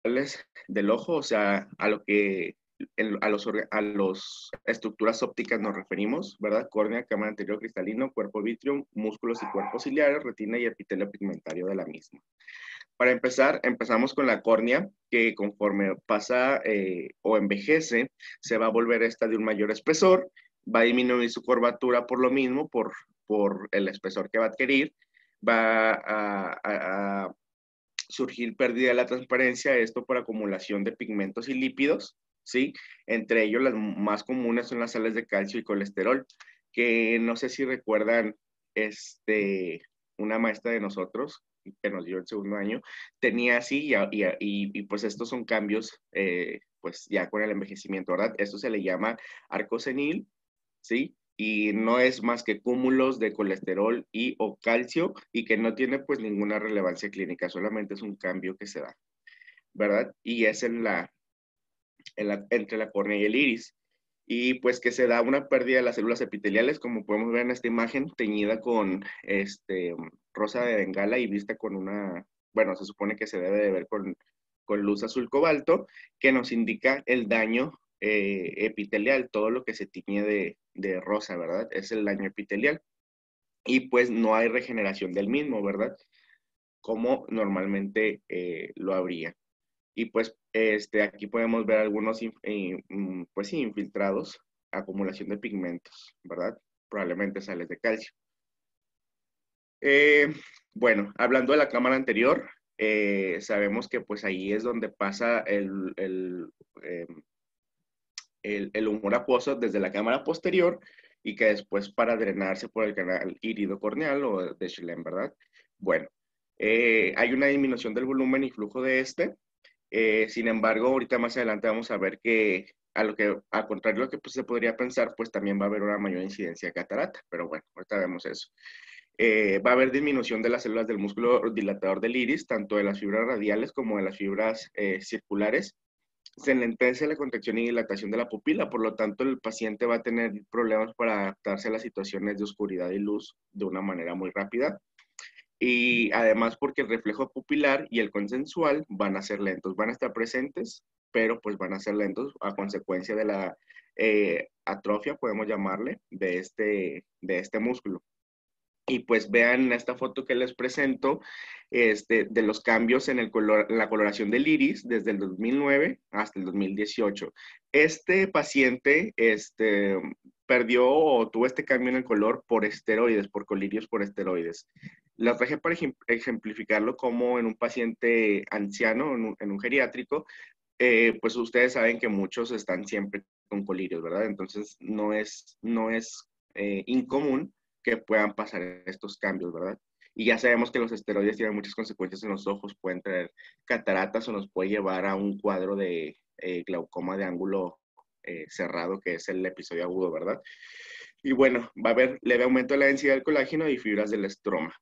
del ojo, o sea, a lo que a los estructuras ópticas nos referimos, ¿verdad? Córnea, cámara anterior cristalino, cuerpo vítreo, músculos y cuerpos ciliares, retina y epitelio pigmentario de la misma. Para empezar, empezamos con la córnea, que conforme pasa o envejece, se va a volver esta de un mayor espesor, va a disminuir su curvatura por lo mismo, por el espesor que va a adquirir, va a surgir pérdida de la transparencia, esto por acumulación de pigmentos y lípidos, ¿sí? Entre ellos las más comunes son las sales de calcio y colesterol, que no sé si recuerdan, una maestra de nosotros, que nos dio el segundo año, tenía así y pues estos son cambios, pues ya con el envejecimiento, ¿verdad? Esto se le llama arco senil, ¿sí? Y no es más que cúmulos de colesterol y o calcio y que no tiene pues ninguna relevancia clínica, solamente es un cambio que se da, ¿verdad? Y es entre la córnea y el iris. Y pues que se da una pérdida de las células epiteliales, como podemos ver en esta imagen, teñida con rosa de bengala y vista con una, bueno, se supone que se debe de ver con luz azul cobalto, que nos indica el daño epitelial, todo lo que se tiñe de rosa, ¿verdad? Es el daño epitelial. Y pues no hay regeneración del mismo, ¿verdad? Como normalmente lo habría. Y pues aquí podemos ver algunos pues sí, infiltrados, acumulación de pigmentos, ¿verdad? Probablemente sales de calcio. Eh, bueno, hablando de la cámara anterior, sabemos que pues ahí es donde pasa eh, el humor acuoso desde la cámara posterior y que después para drenarse por el canal irido corneal o de Schlemm, ¿verdad? Bueno, hay una disminución del volumen y flujo de este. Sin embargo, ahorita más adelante vamos a ver que al contrario de lo que pues, se podría pensar, pues también va a haber una mayor incidencia de catarata, pero bueno, ahorita vemos eso. Va a haber disminución de las células del músculo dilatador del iris, tanto de las fibras radiales como de las fibras circulares. Se enlentece la contracción y dilatación de la pupila, por lo tanto el paciente va a tener problemas para adaptarse a las situaciones de oscuridad y luz de una manera muy rápida. Y además porque el reflejo pupilar y el consensual van a ser lentos, van a estar presentes, pero pues van a ser lentos a consecuencia de la atrofia, podemos llamarle, de este músculo. Y pues vean esta foto que les presento de los cambios en la coloración del iris desde el 2009 hasta el 2018. Este paciente perdió o tuvo este cambio en el color por esteroides, por colirios por esteroides. La traje para ejemplificarlo como en un paciente anciano, en un geriátrico, pues ustedes saben que muchos están siempre con colirios, ¿verdad? Entonces no es incomún que puedan pasar estos cambios, ¿verdad? Y ya sabemos que los esteroides tienen muchas consecuencias en los ojos, pueden traer cataratas o nos puede llevar a un cuadro de glaucoma de ángulo cerrado, que es el episodio agudo, ¿verdad? Y bueno, va a haber leve aumento de la densidad del colágeno y fibras del estroma.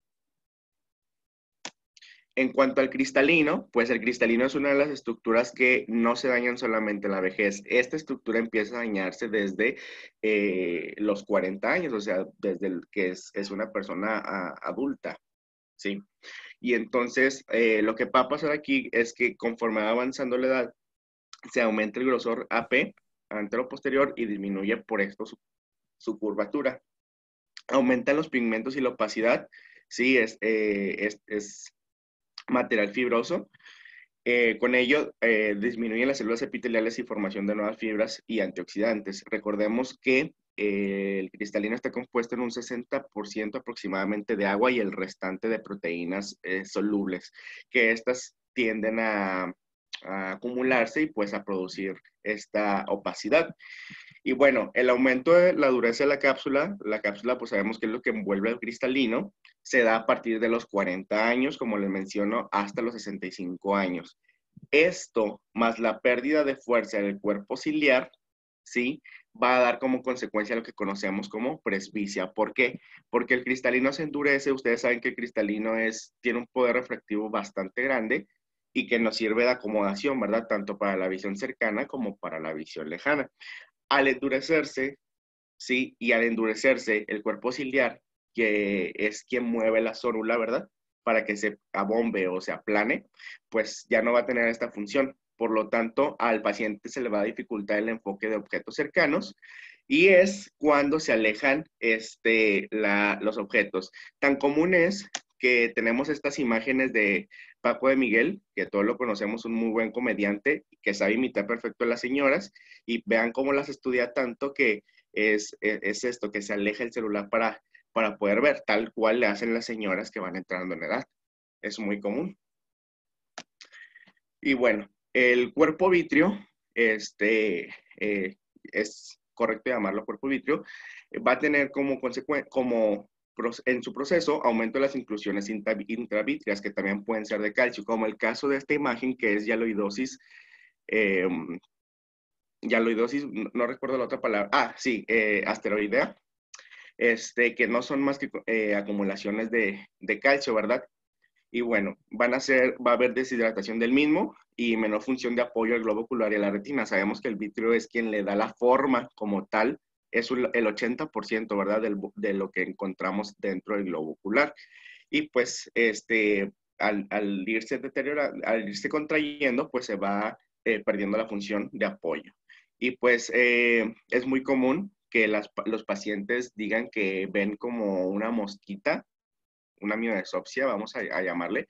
En cuanto al cristalino, pues el cristalino es una de las estructuras que no se dañan solamente en la vejez. Esta estructura empieza a dañarse desde los 40 años, o sea, desde el que es una persona adulta, ¿sí? Y entonces lo que va a pasar aquí es que conforme va avanzando la edad, se aumenta el grosor AP, antero-posterior, y disminuye por esto su curvatura. Aumentan los pigmentos y la opacidad, sí, es material fibroso. Con ello, disminuyen las células epiteliales y formación de nuevas fibras y antioxidantes. Recordemos que el cristalino está compuesto en un 60% aproximadamente de agua y el restante de proteínas solubles, que estas tienden a acumularse y pues a producir esta opacidad. Y bueno, el aumento de la dureza de la cápsula pues sabemos que es lo que envuelve al cristalino, se da a partir de los 40 años, como les menciono, hasta los 65 años. Esto, más la pérdida de fuerza del cuerpo ciliar, ¿sí? Va a dar como consecuencia lo que conocemos como presbicia. ¿Por qué? Porque el cristalino se endurece. Ustedes saben que el cristalino tiene un poder refractivo bastante grande y que nos sirve de acomodación, ¿verdad? Tanto para la visión cercana como para la visión lejana. Al endurecerse, ¿sí? Y al endurecerse el cuerpo ciliar, que es quien mueve la zórula, ¿verdad? para que se abombe o se aplane, pues ya no va a tener esta función. Por lo tanto, al paciente se le va a dificultar el enfoque de objetos cercanos y es cuando se alejan los objetos. Tan común es que tenemos estas imágenes de Paco de Miguel, que todos lo conocemos, un muy buen comediante, que sabe imitar perfecto a las señoras, y vean cómo las estudia tanto que es esto, que se aleja el celular para poder ver, tal cual le hacen las señoras que van entrando en edad. Es muy común. Y bueno, el cuerpo vítreo, es correcto llamarlo cuerpo vítreo, va a tener como consecuencia, en su proceso, aumento de las inclusiones intravítreas, que también pueden ser de calcio, como el caso de esta imagen que es hialoidosis, eh, no recuerdo la otra palabra, sí, asteroidea, que no son más que acumulaciones de calcio, ¿verdad? Y bueno, va a haber deshidratación del mismo y menor función de apoyo al globo ocular y a la retina. Sabemos que el vitrio es quien le da la forma como tal, es el 80%, ¿verdad? De lo que encontramos dentro del globo ocular. Y pues, al irse deteriorando, al irse contrayendo, pues se va perdiendo la función de apoyo. Y pues es muy común que los pacientes digan que ven como una mosquita, una mioesopsia, vamos a llamarle.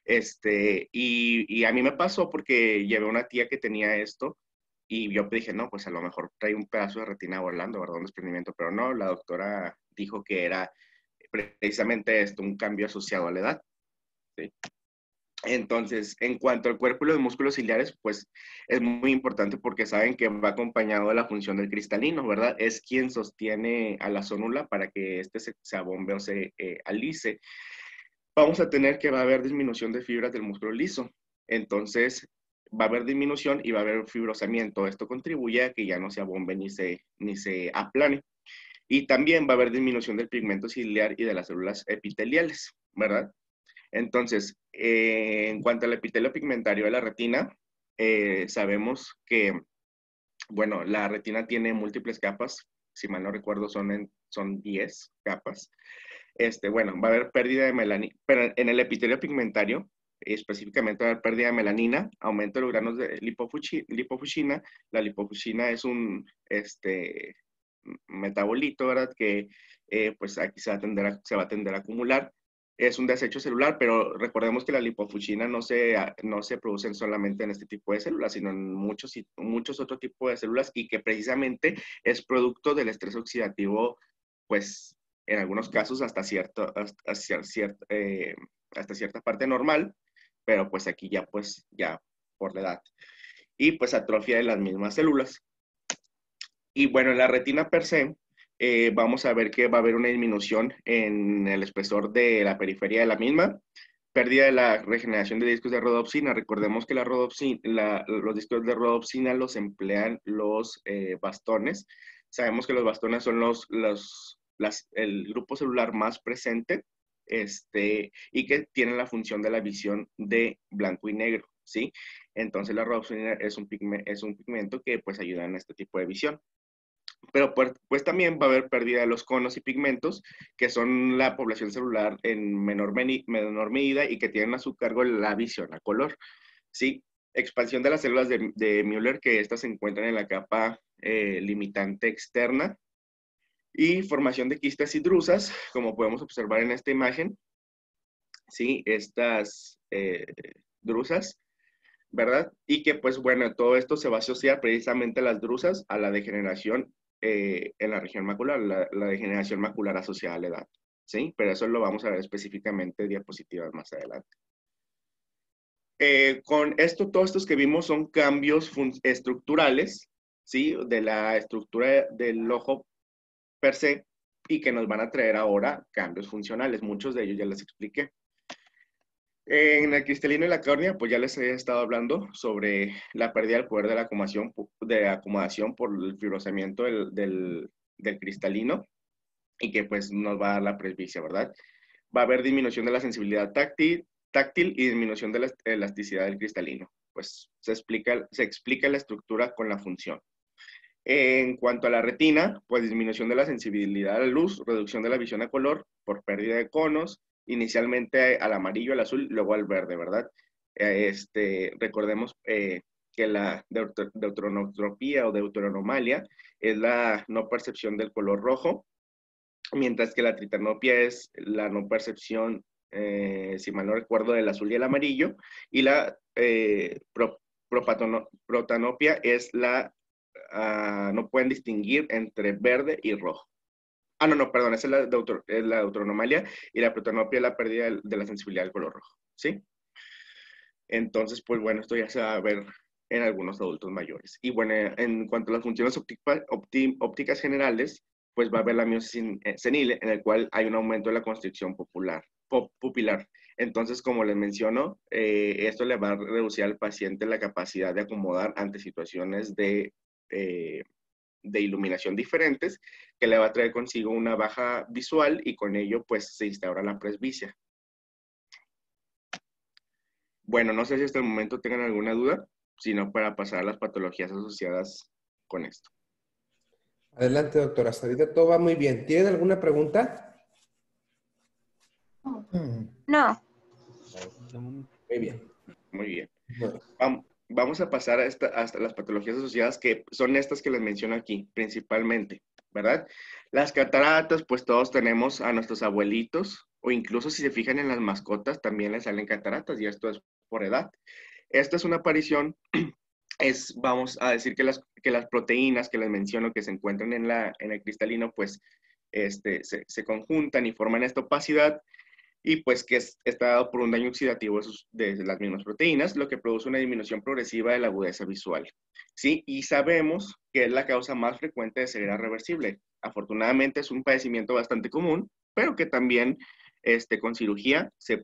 Y a mí me pasó porque llevé una tía que tenía esto y yo dije, no, pues a lo mejor trae un pedazo de retina volando, ¿verdad? Un desprendimiento, pero no, la doctora dijo que era precisamente esto, un cambio asociado a la edad. ¿Sí? Entonces, en cuanto al cuerpo y los músculos ciliares, pues es muy importante porque saben que va acompañado de la función del cristalino, ¿verdad? Es quien sostiene a la zónula para que se abombe o se alice. Vamos a tener que va a haber disminución de fibras del músculo liso. Entonces, va a haber disminución y va a haber fibrosamiento. Esto contribuye a que ya no se abombe ni se aplane. Y también va a haber disminución del pigmento ciliar y de las células epiteliales, ¿verdad? Entonces, en cuanto al epitelio pigmentario de la retina, sabemos que, bueno, la retina tiene múltiples capas, si mal no recuerdo son 10 capas. Bueno, va a haber pérdida de melanina, pero en el epitelio pigmentario, específicamente va a haber pérdida de melanina, aumento de los granos de lipofuscina. La lipofuscina es un metabolito, ¿verdad? Que pues aquí se va a tender a acumular. Es un desecho celular, pero recordemos que la lipofuscina no se producen solamente en este tipo de células, sino en muchos otros tipos de células y que precisamente es producto del estrés oxidativo, pues en algunos casos hasta cierta parte normal, pero pues aquí ya por la edad. Y pues atrofia de las mismas células. Y bueno, en la retina per se, vamos a ver que va a haber una disminución en el espesor de la periferia de la misma, pérdida de la regeneración de discos de rodopsina. Recordemos que los discos de rodopsina los emplean los bastones. Sabemos que los bastones son el grupo celular más presente, y que tienen la función de la visión de blanco y negro, ¿sí? Entonces la rodopsina es un pigmento que pues ayuda en este tipo de visión. Pero pues también va a haber pérdida de los conos y pigmentos, que son la población celular en menor medida y que tienen a su cargo la visión a color. ¿Sí? Expansión de las células de Müller, que estas se encuentran en la capa limitante externa. Y formación de quistes y drusas, como podemos observar en esta imagen. ¿Sí? Estas drusas, ¿verdad? Y que pues bueno, todo esto se va a asociar precisamente a las drusas, a la degeneración en la región macular, la degeneración macular asociada a la edad, ¿sí? Pero eso lo vamos a ver específicamente en diapositivas más adelante. Con esto, todos estos que vimos son cambios estructurales, ¿sí? De la estructura del ojo per se y que nos van a traer ahora cambios funcionales. Muchos de ellos ya les expliqué. En el cristalino y la córnea, pues ya les he estado hablando sobre la pérdida del poder de acomodación por el fibrosamiento del cristalino y que pues nos va a dar la presbicia, ¿verdad? Va a haber disminución de la sensibilidad táctil y disminución de la elasticidad del cristalino. Pues se explica la estructura con la función. En cuanto a la retina, pues disminución de la sensibilidad a la luz, reducción de la visión a color por pérdida de conos, inicialmente al amarillo, al azul, luego al verde, ¿verdad? Recordemos que la deuteranotropía o deuteranomalia es la no percepción del color rojo, mientras que la tritanopia es la no percepción, si mal no recuerdo, del azul y el amarillo, y la protanopia es la, no pueden distinguir entre verde y rojo. No, no, perdón, esa es la deuteronomalia, y la protanopia es la pérdida de la sensibilidad del color rojo, ¿sí? Entonces, pues bueno, esto ya se va a ver en algunos adultos mayores. Y bueno, en cuanto a las funciones ópticas generales, pues va a haber la miosis senil, en el cual hay un aumento de la constricción pupilar. Entonces, como les menciono, esto le va a reducir al paciente la capacidad de acomodar ante situaciones de iluminación diferentes, que le va a traer consigo una baja visual y con ello pues se instaura la presbicia. Bueno, no sé si hasta el momento tengan alguna duda, sino para pasar a las patologías asociadas con esto. Adelante, doctora. Hasta ahorita todo va muy bien. ¿Tienen alguna pregunta? No. Muy bien. Muy bien. Bueno, Vamos a pasar hasta las patologías asociadas, que son estas que les menciono aquí, principalmente, ¿verdad? Las cataratas, pues todos tenemos a nuestros abuelitos, o incluso si se fijan en las mascotas, también les salen cataratas, y esto es por edad. Esta es una aparición, vamos a decir que las proteínas que les menciono que se encuentran en el cristalino, pues se conjuntan y forman esta opacidad, y pues que está dado por un daño oxidativo de las mismas proteínas, lo que produce una disminución progresiva de la agudeza visual. ¿Sí? Y sabemos que es la causa más frecuente de ceguera reversible. Afortunadamente es un padecimiento bastante común, pero que también con cirugía se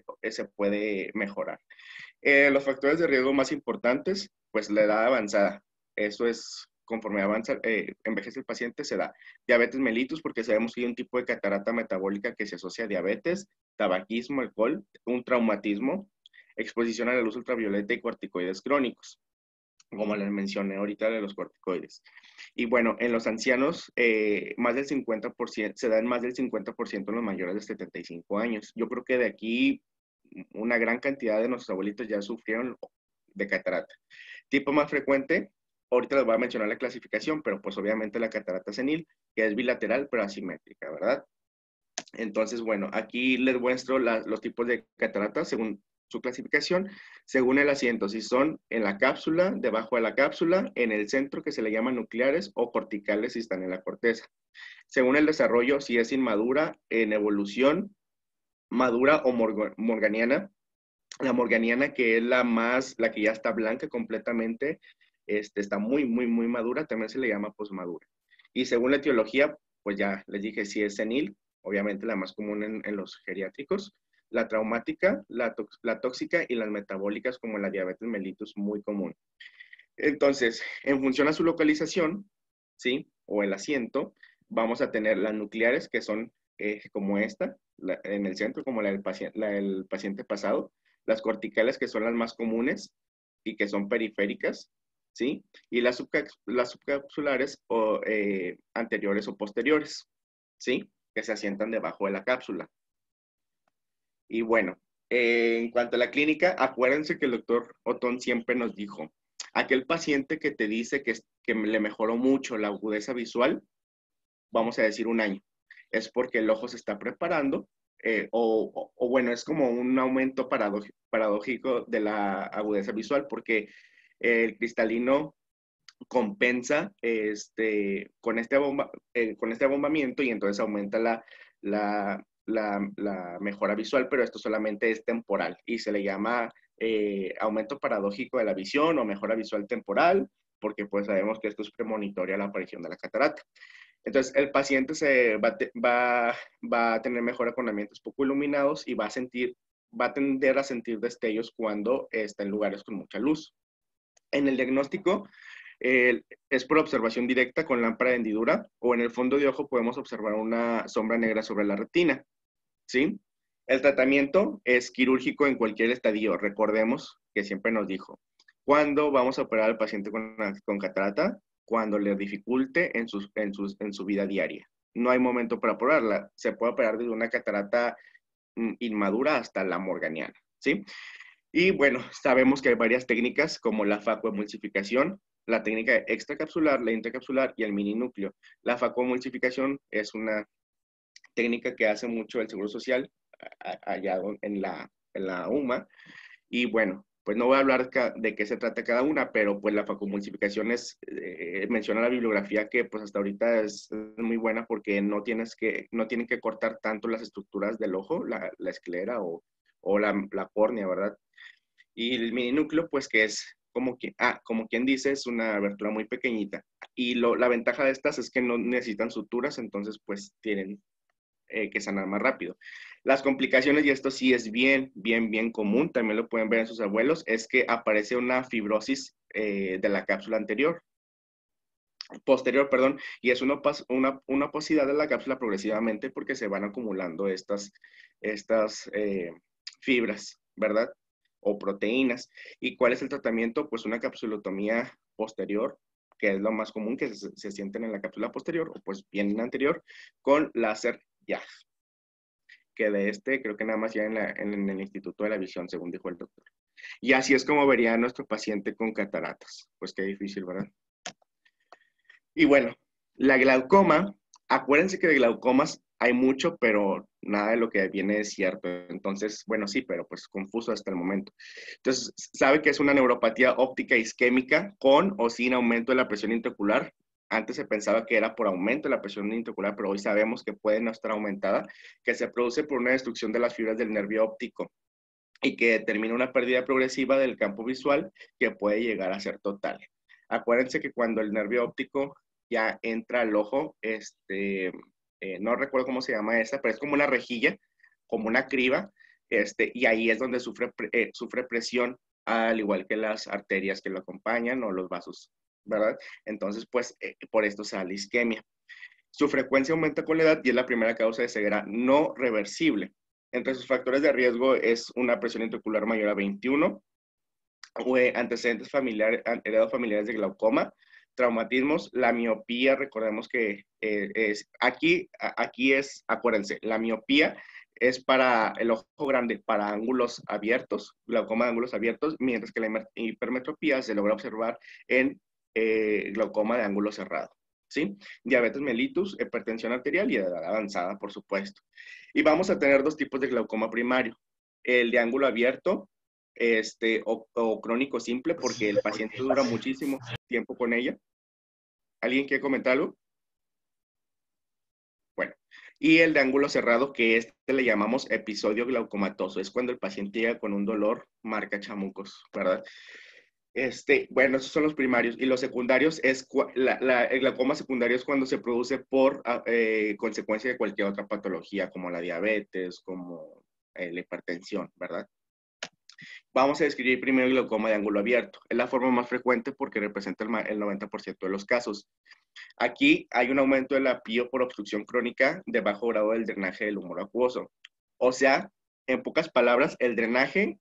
puede mejorar. Los factores de riesgo más importantes, pues la edad avanzada. Eso es, conforme avanza, envejece el paciente, se da diabetes mellitus, porque sabemos que hay un tipo de catarata metabólica que se asocia a diabetes, tabaquismo, alcohol, un traumatismo, exposición a la luz ultravioleta y corticoides crónicos, como les mencioné ahorita de los corticoides. Y bueno, en los ancianos, más del 50%, se da en más del 50% en los mayores de 75 años. Yo creo que de aquí una gran cantidad de nuestros abuelitos ya sufrieron de catarata. Tipo más frecuente, ahorita les voy a mencionar la clasificación, pero pues obviamente la catarata senil, que es bilateral pero asimétrica, ¿verdad? Entonces, bueno, aquí les muestro los tipos de cataratas según su clasificación, según el asiento, si son en la cápsula, debajo de la cápsula, en el centro, que se le llaman nucleares, o corticales si están en la corteza. Según el desarrollo, si es inmadura, en evolución, madura o morganiana. La morganiana, que es la que ya está blanca completamente, está muy, muy, muy madura, también se le llama posmadura. Y según la etiología, pues ya les dije, si es senil, obviamente la más común en los geriátricos, la traumática, la tóxica y las metabólicas como la diabetes mellitus, muy común. Entonces, en función a su localización, ¿sí? O el asiento, vamos a tener las nucleares, que son como esta, en el centro, como la del paciente pasado, las corticales, que son las más comunes y que son periféricas, ¿sí? Y las subcapsulares o anteriores o posteriores, ¿sí? Que se asientan debajo de la cápsula. Y bueno, en cuanto a la clínica, acuérdense que el doctor Otón siempre nos dijo, aquel paciente que te dice que le mejoró mucho la agudeza visual, vamos a decir un año, es porque el ojo se está preparando, o bueno, es como un aumento paradójico de la agudeza visual, porque el cristalino compensa con este abombamiento, y entonces aumenta la mejora visual, pero esto solamente es temporal y se le llama aumento paradójico de la visión o mejora visual temporal, porque pues sabemos que esto es premonitorio a la aparición de la catarata. Entonces, el paciente va a tener mejora con ambientes poco iluminados y va a tender a sentir destellos cuando está en lugares con mucha luz. En el diagnóstico, es por observación directa con lámpara de hendidura, o en el fondo de ojo podemos observar una sombra negra sobre la retina, ¿sí? El tratamiento es quirúrgico en cualquier estadio. Recordemos que siempre nos dijo, ¿cuándo vamos a operar al paciente con catarata? Cuando le dificulte en su vida diaria. No hay momento para operarla. Se puede operar desde una catarata inmadura hasta la morganiana, ¿sí? Y bueno, sabemos que hay varias técnicas como la facoemulsificación, la técnica extracapsular, la intracapsular y el mininúcleo. La facoemulsificación es una técnica que hace mucho el Seguro Social allá en la UMA. Y bueno, pues no voy a hablar de qué se trata cada una, pero pues la facomulsificación menciona la bibliografía que pues hasta ahorita es muy buena porque no tienen que cortar tanto las estructuras del ojo, la esclera o la córnea, ¿verdad? Y el mininúcleo, pues que es como quien dice, es una abertura muy pequeñita. Y la ventaja de estas es que no necesitan suturas, entonces pues tienen que sanar más rápido. Las complicaciones, y esto sí es bien común, también lo pueden ver en sus abuelos, es que aparece una fibrosis de la cápsula posterior, perdón, y es una oposidad de la cápsula progresivamente porque se van acumulando estas fibras, ¿verdad? O proteínas. ¿Y cuál es el tratamiento? Pues una capsulotomía posterior, que es lo más común que se sienten en la cápsula posterior, o pues bien anterior, con láser YAG, que de creo que nada más ya en el Instituto de la Visión, según dijo el doctor. Y así es como vería a nuestro paciente con cataratas. Pues qué difícil, ¿verdad? Y bueno, la glaucoma, acuérdense que de glaucomas hay mucho, pero nada de lo que viene es cierto. Entonces, bueno, sí, pero pues confuso hasta el momento. Entonces, sabe que es una neuropatía óptica isquémica con o sin aumento de la presión intraocular. Antes se pensaba que era por aumento de la presión intraocular, pero hoy sabemos que puede no estar aumentada, que se produce por una destrucción de las fibras del nervio óptico y que determina una pérdida progresiva del campo visual que puede llegar a ser total. Acuérdense que cuando el nervio óptico ya entra al ojo, no recuerdo cómo se llama esa, pero es como una rejilla, como una criba, y ahí es donde sufre presión, al igual que las arterias que lo acompañan o los vasos, ¿verdad? Entonces, pues, por esto se da la isquemia. Su frecuencia aumenta con la edad y es la primera causa de ceguera no reversible. Entre sus factores de riesgo es una presión intraocular mayor a 21, antecedentes heredados familiares de glaucoma, traumatismos, la miopía, recordemos que acuérdense, la miopía es para el ojo grande, para ángulos abiertos, glaucoma de ángulos abiertos, mientras que la hipermetropía se logra observar en glaucoma de ángulo cerrado. ¿Sí? Diabetes mellitus, hipertensión arterial y edad avanzada, por supuesto. Y vamos a tener dos tipos de glaucoma primario. El de ángulo abierto, o crónico simple, porque el paciente dura muchísimo tiempo con ella. ¿Alguien quiere comentar algo? Bueno, y el de ángulo cerrado, que le llamamos episodio glaucomatoso, es cuando el paciente llega con un dolor marca chamucos, ¿verdad? Bueno, esos son los primarios. Y los secundarios el glaucoma secundario es cuando se produce por consecuencia de cualquier otra patología, como la diabetes, como la hipertensión, ¿verdad? Vamos a describir primero el glaucoma de ángulo abierto. Es la forma más frecuente porque representa el 90% de los casos. Aquí hay un aumento de la pío por obstrucción crónica de bajo grado del drenaje del humor acuoso. O sea, en pocas palabras, el drenaje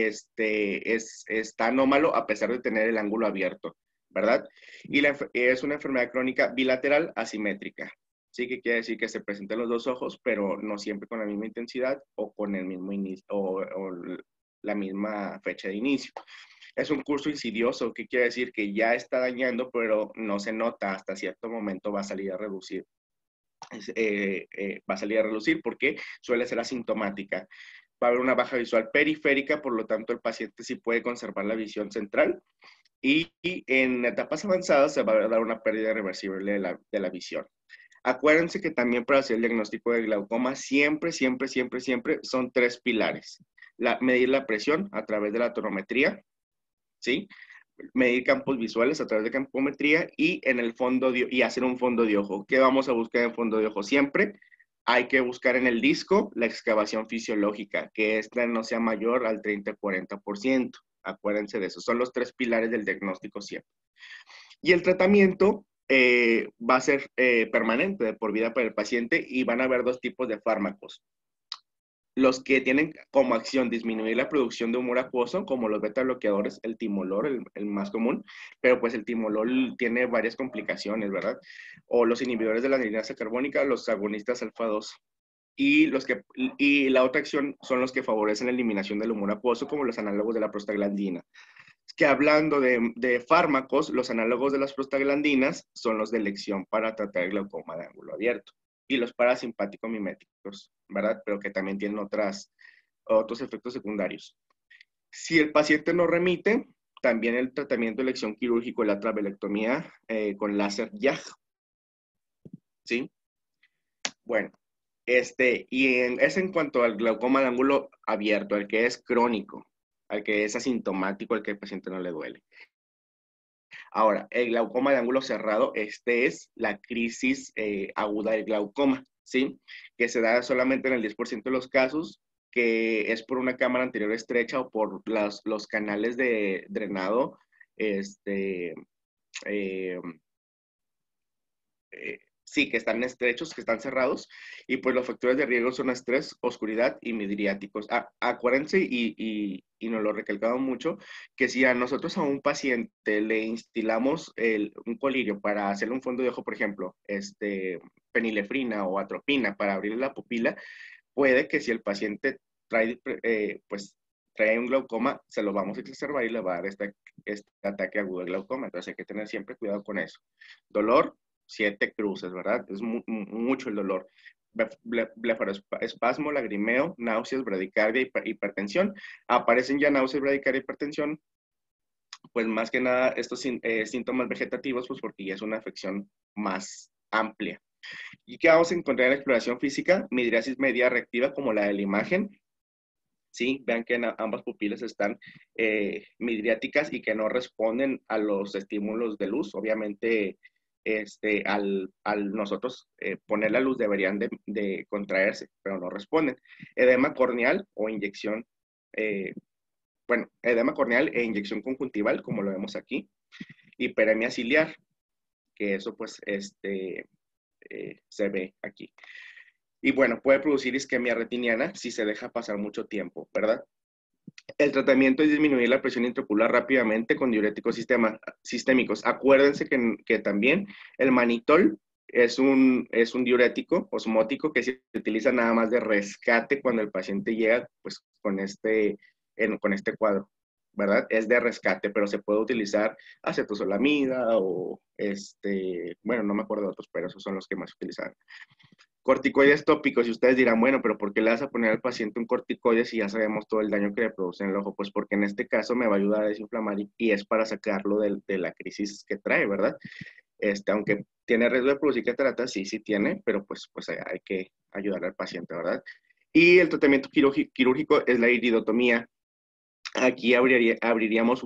está anómalo a pesar de tener el ángulo abierto, ¿verdad? Y es una enfermedad crónica bilateral asimétrica. Sí, que quiere decir que se presenta en los dos ojos, pero no siempre con la misma intensidad o con el mismo inicio o la misma fecha de inicio. Es un curso insidioso, que quiere decir que ya está dañando, pero no se nota, hasta cierto momento va a salir a reducir. Va a salir a reducir porque suele ser asintomática. Va a haber una baja visual periférica, por lo tanto el paciente sí puede conservar la visión central y en etapas avanzadas se va a dar una pérdida irreversible de la visión. Acuérdense que también para hacer el diagnóstico de glaucoma siempre son tres pilares. Medir la presión a través de la tonometría, ¿sí? Medir campos visuales a través de campometría y en el y hacer un fondo de ojo. ¿Qué vamos a buscar en fondo de ojo? Siempre hay que buscar en el disco la excavación fisiológica, que esta no sea mayor al 30-40%. Acuérdense de eso. Son los tres pilares del diagnóstico siempre. Y el tratamiento va a ser permanente, de por vida para el paciente, y van a haber dos tipos de fármacos. Los que tienen como acción disminuir la producción de humor acuoso, como los beta bloqueadores, el timolol, el más común, pero pues el timolol tiene varias complicaciones, ¿verdad? O los inhibidores de la anhidrasa carbónica, los agonistas alfa 2. y la otra acción son los que favorecen la eliminación del humor acuoso, como los análogos de la prostaglandina. Que hablando de fármacos, los análogos de las prostaglandinas son los de elección para tratar el glaucoma de ángulo abierto y los parasimpáticos miméticos, ¿verdad? Pero que también tienen otros efectos secundarios. Si el paciente no remite, también el tratamiento de elección quirúrgico, la trabelectomía con láser YAG, ¿sí? Bueno, es en cuanto al glaucoma de ángulo abierto, al que es crónico, al que es asintomático, al que el paciente no le duele. Ahora, el glaucoma de ángulo cerrado, es la crisis aguda del glaucoma, ¿sí? Que se da solamente en el 10% de los casos, que es por una cámara anterior estrecha o por los canales de drenado, este, eh, sí, que están estrechos, que están cerrados, y pues los factores de riesgo son estrés, oscuridad y midriáticos. Acuérdense, y nos lo recalcamos mucho, que si a nosotros a un paciente le instilamos un colirio para hacerle un fondo de ojo, por ejemplo, penilefrina o atropina para abrirle la pupila, puede que si el paciente trae un glaucoma, se lo vamos a exacerbar y le va a dar este ataque agudo de glaucoma. Entonces hay que tener siempre cuidado con eso. Dolor, 7 cruces, ¿verdad? Es mucho el dolor. Blefaroespasmo, lagrimeo, náuseas, bradicardia, hipertensión. Aparecen ya náuseas, bradicardia, hipertensión, pues más que nada estos síntomas vegetativos, pues porque ya es una afección más amplia. ¿Y qué vamos a encontrar en la exploración física? Midriasis media reactiva, como la de la imagen. Sí, vean que en ambas pupilas están midriáticas y que no responden a los estímulos de luz. Obviamente, al nosotros poner la luz deberían de contraerse, pero no responden. Edema corneal o inyección, edema corneal e inyección conjuntival, como lo vemos aquí. Hiperemia ciliar, que eso pues se ve aquí. Y bueno, puede producir isquemia retiniana si se deja pasar mucho tiempo, ¿verdad? El tratamiento es disminuir la presión intraocular rápidamente con diuréticos sistémicos. Acuérdense que también el manitol es un diurético osmótico que se utiliza nada más de rescate cuando el paciente llega pues, con este cuadro, ¿verdad? Es de rescate, pero se puede utilizar acetozolamida o, bueno, no me acuerdo de otros, pero esos son los que más se utilizan. Corticoides tópicos, y ustedes dirán, bueno, pero ¿por qué le vas a poner al paciente un corticoide si ya sabemos todo el daño que le produce en el ojo? Pues porque en este caso me va a ayudar a desinflamar y es para sacarlo de la crisis que trae, ¿verdad? Aunque tiene riesgo de producir cataratas, sí tiene, pero pues hay que ayudar al paciente, ¿verdad? Y el tratamiento quirúrgico es la iridotomía. Aquí abriríamos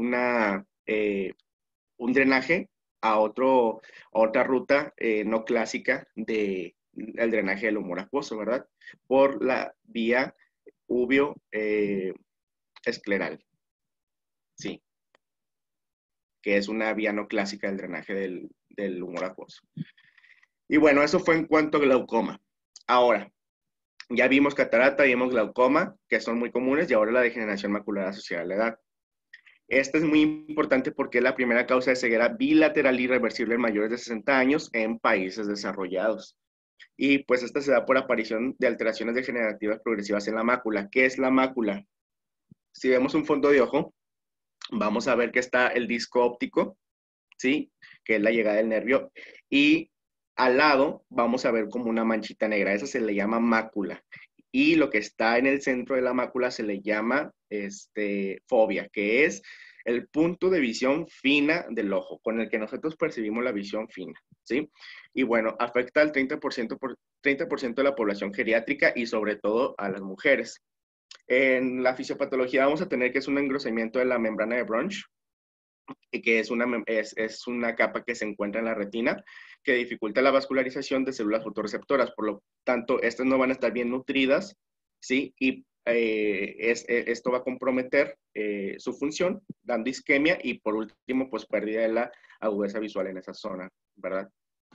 un drenaje a otra ruta no clásica el drenaje del humor acuoso, ¿verdad? Por la vía uvio escleral, sí, que es una vía no clásica del drenaje del humor acuoso. Y bueno, eso fue en cuanto a glaucoma. Ahora, ya vimos catarata, vimos glaucoma, que son muy comunes, y ahora la degeneración macular asociada a la edad. Esta es muy importante porque es la primera causa de ceguera bilateral irreversible en mayores de 60 años en países desarrollados. Y pues esta se da por aparición de alteraciones degenerativas progresivas en la mácula. ¿Qué es la mácula? Si vemos un fondo de ojo, vamos a ver que está el disco óptico, ¿sí? Que es la llegada del nervio. Y al lado vamos a ver como una manchita negra. Esa se le llama mácula. Y lo que está en el centro de la mácula se le llama fobia, que es el punto de visión fina del ojo, con el que nosotros percibimos la visión fina, ¿sí? Y bueno, afecta al 30% de la población geriátrica y sobre todo a las mujeres. En la fisiopatología vamos a tener que es un engrosamiento de la membrana de Bronch, que es una capa que se encuentra en la retina, que dificulta la vascularización de células fotorreceptoras. Por lo tanto, estas no van a estar bien nutridas, ¿sí? Y esto va a comprometer su función, dando isquemia y por último, pues pérdida de la agudeza visual en esa zona, ¿verdad?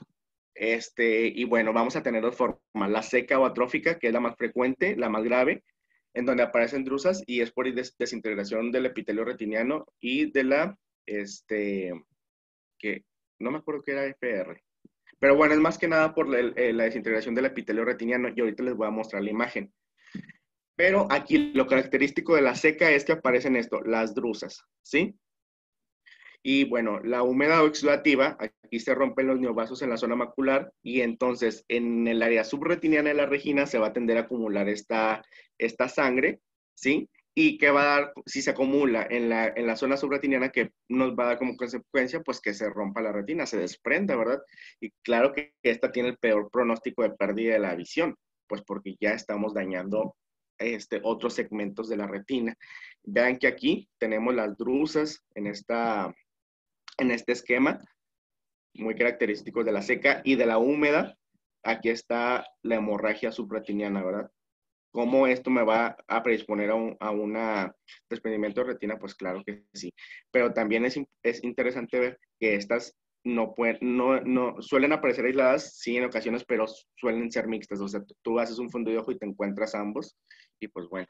Y bueno, vamos a tener dos formas, la seca o atrófica, que es la más frecuente, la más grave, en donde aparecen drusas y es por desintegración del epitelio retiniano y de la, que no me acuerdo qué era FR, Pero bueno, es más que nada por la desintegración del epitelio retiniano y ahorita les voy a mostrar la imagen. Pero aquí lo característico de la seca es que aparecen esto, las drusas, ¿sí? Y bueno, la húmeda oxidativa, aquí se rompen los neovasos en la zona macular y entonces en el área subretiniana de la retina se va a tender a acumular esta sangre, ¿sí? Y que va a dar, si se acumula en la zona subretiniana, que nos va a dar como consecuencia, pues que se rompa la retina, se desprenda, ¿verdad? Y claro que esta tiene el peor pronóstico de pérdida de la visión, pues porque ya estamos dañando otros segmentos de la retina. Vean que aquí tenemos las drusas en este esquema, muy característicos de la seca y de la húmeda. Aquí está la hemorragia subretiniana, ¿verdad? ¿Cómo esto me va a predisponer a un desprendimiento de retina? Pues claro que sí. Pero también es interesante ver que estas no suelen aparecer aisladas, sí, en ocasiones, pero suelen ser mixtas. O sea, tú haces un fondo de ojo y te encuentras ambos. Y pues bueno.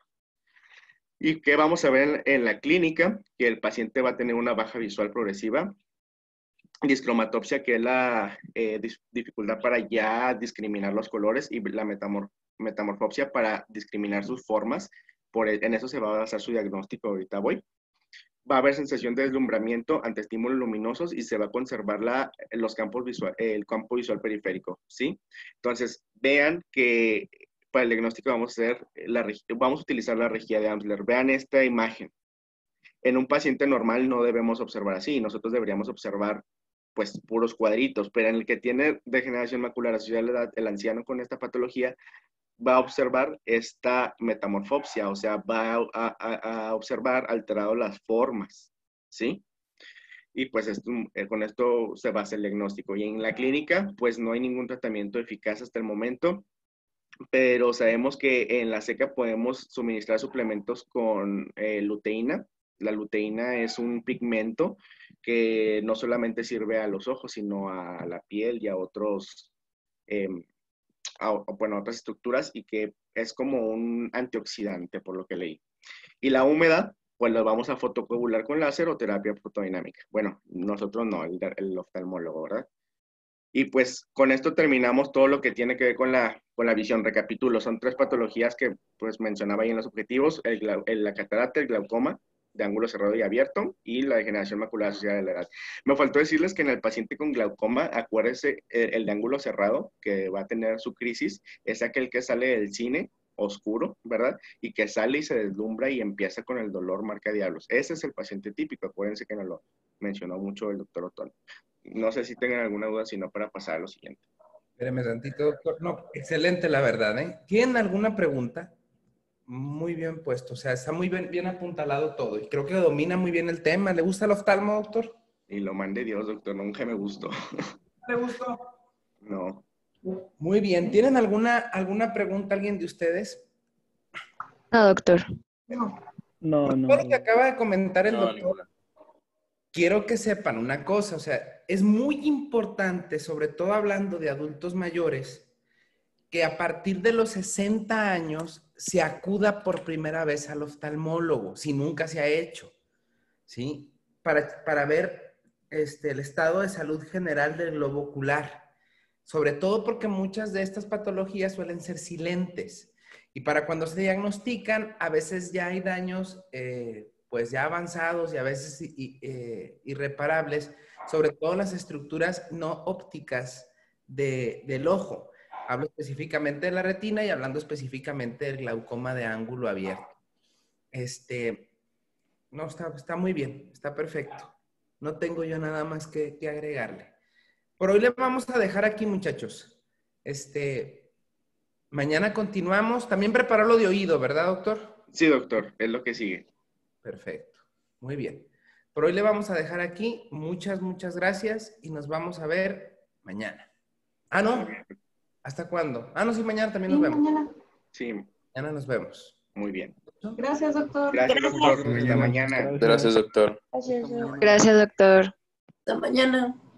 ¿Y qué vamos a ver en la clínica? Que el paciente va a tener una baja visual progresiva, discromatopsia, que es la dificultad para ya discriminar los colores, y la metamorfopsia para discriminar sus formas. En eso se va a basar su diagnóstico, ahorita voy. Va a haber sensación de deslumbramiento ante estímulos luminosos y se va a conservar el campo visual periférico, ¿sí? Entonces, vean que para el diagnóstico vamos a utilizar la rejilla de Amsler. Vean esta imagen. En un paciente normal no debemos observar así, nosotros deberíamos observar pues puros cuadritos, pero en el que tiene degeneración macular asociada a la edad, el anciano con esta patología va a observar esta metamorfopsia, o sea, va a observar alterado las formas, ¿sí? Y pues con esto se basa el diagnóstico. Y en la clínica, pues no hay ningún tratamiento eficaz hasta el momento, pero sabemos que en la seca podemos suministrar suplementos con luteína. La luteína es un pigmento que no solamente sirve a los ojos, sino a la piel y a em, otras estructuras, y que es como un antioxidante, por lo que leí. Y la húmeda, pues lo vamos a fotocoagular con láser o terapia fotodinámica. Bueno, nosotros no, el oftalmólogo, ¿verdad? Y pues con esto terminamos todo lo que tiene que ver con la visión. Recapitulo, son 3 patologías que pues mencionaba ahí en los objetivos: la catarata, el glaucoma de ángulo cerrado y abierto, y la degeneración macular asociada de la edad. Me faltó decirles que en el paciente con glaucoma, acuérdense, el de ángulo cerrado que va a tener su crisis es aquel que sale del cine oscuro, ¿verdad? Y que sale y se deslumbra y empieza con el dolor marca diablos. Ese es el paciente típico. Acuérdense que nos lo mencionó mucho el doctor Otón. No sé si tengan alguna duda, sino para pasar a lo siguiente. Espéreme tantito, doctor. No, excelente la verdad, ¿eh? ¿Tienen alguna pregunta? Muy bien puesto, o sea, está muy bien apuntalado todo y creo que domina muy bien el tema. ¿Le gusta el oftalmo, doctor? Y lo mande Dios, doctor, nunca me gustó. ¿Le gustó? No. Muy bien. ¿Tienen alguna pregunta alguien de ustedes? No, doctor. No, Con no. todo lo que acaba de comentar el No, doctor, ninguna. quiero que sepan una cosa, o sea, es muy importante, sobre todo hablando de adultos mayores, que a partir de los 60 años se acuda por primera vez al oftalmólogo, si nunca se ha hecho, ¿sí? Para ver el estado de salud general del globo ocular, sobre todo porque muchas de estas patologías suelen ser silentes y para cuando se diagnostican a veces ya hay daños pues ya avanzados y a veces irreparables, sobre todo las estructuras no ópticas del ojo. Hablo específicamente de la retina y hablando específicamente del glaucoma de ángulo abierto. No, está muy bien, está perfecto. No tengo yo nada más que agregarle. Por hoy le vamos a dejar aquí, muchachos. Mañana continuamos. También preparó lo de oído, ¿verdad, doctor? Sí, doctor, es lo que sigue. Perfecto. Muy bien. Por hoy le vamos a dejar aquí. Muchas gracias y nos vamos a ver mañana. Ah, ¿no? ¿Hasta cuándo? Ah, no, sí, mañana también nos vemos. Mañana. Sí, Mañana nos vemos. muy bien. Gracias, doctor. Gracias, doctor. Hasta mañana. Gracias. Gracias, doctor. Gracias, doctor. Hasta mañana.